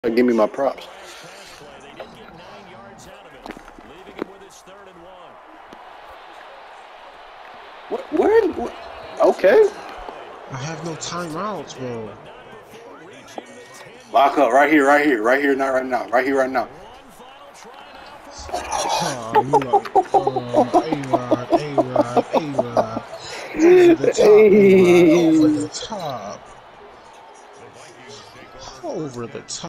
Give me my props. What? Okay. I have no timeouts, bro. Lock up right here, not right now. Right here, right now. Oh, you like, A-Rod. Over the top, A-Rod. Over the top. Over the top.